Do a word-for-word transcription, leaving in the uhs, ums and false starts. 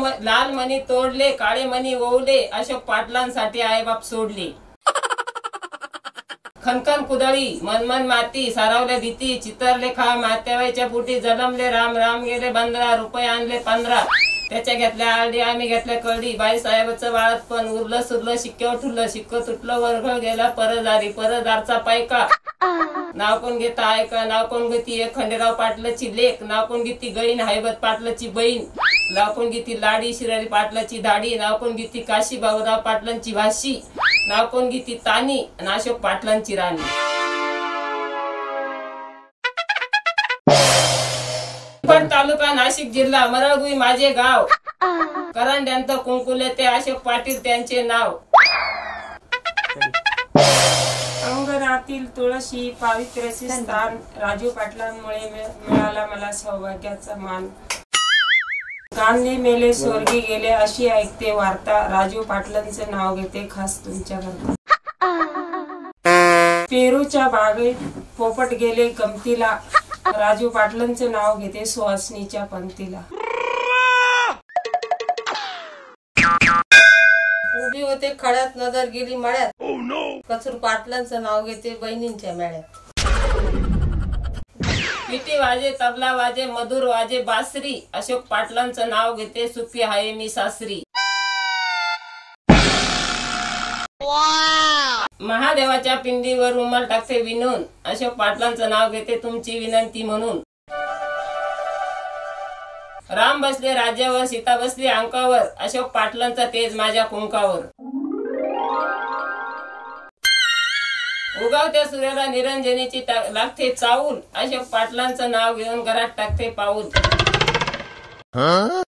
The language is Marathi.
लाल मणी तोडले, काळे मणी ओवले, अशोक पाटलांसाठी आईबाप सोडले. खनखन कुदळी, मनमन माती, सारावल्या भीती, चितरले खा, मात्याबाईच्या पोटी जलमले राम, राम गेले बंधरा, रुपये आणले पंधरा. त्याच्या घेतल्या आरडी, आम्ही घेतल्या कळडी. बाई साहेबाचं वाळत पण उरलं सुरलं, शिक्क्यावर ठुरलं, शिक्क तुटलं, वरघळ गेला परदारी, परदारचा पायका. नाव कोण घेता ऐका, नाव कोण घेती एक खंडेराव पाटलाची लेक, नाव कोण घेती गईन हैबत पाटलाची बहीण, नाव कोण घेती लाडी शिरारी पाटलाची दाढी, नाव कोण घेती काशी बाबूराव पाटलांची भाशी, नाव कोण घेती तानी, आणि अशोक पाटलांची राणी. तालुका नाशिक जिल्हा, मरळगुई माझे गाव, करंड्यांत कुंकुले ते अशोक पाटील त्यांचे नाव. अंगणातील तुळशी पावित्र्याचे स्थान, राजू पाटलांमुळे मिळाला मला सौभाग्याचा मान. गांधी मेले स्वर्गी गेले अशी ऐकते वार्ता, राजू पाटलांचे नाव घेते खास तुमच्याकरता. पेरूच्या बागेत पोपट गेले गमतीला, राजू पाटलांचे नाव घेते सुहासनीच्या पंक्तीला. उभी होते खड्यात नजर गेली मळ्यात, कचूर पाटलांचं नाव घेते बहिणींच्या मेळ्यात. पिटी वाजे तबला वाजे मधुर वाजे बासरी, अशोक पाटलांचं नाव घेते सुखी हाये मी सासरी. महादेवाच्या पिंडीवर रुमाल टाकते विणून, अशोक पाटलांचं नाव घेते तुमची विनंती म्हणून. राम बसले राज्यावर, सीता बसली अंकावर, अशोक पाटलांचा तेज माझ्या कुंकावर. उगवत्या सूर्याला निरंजनीची लागते चावूल, अशोक पाटलांचं नाव घेऊन घरात टाकते पाऊल.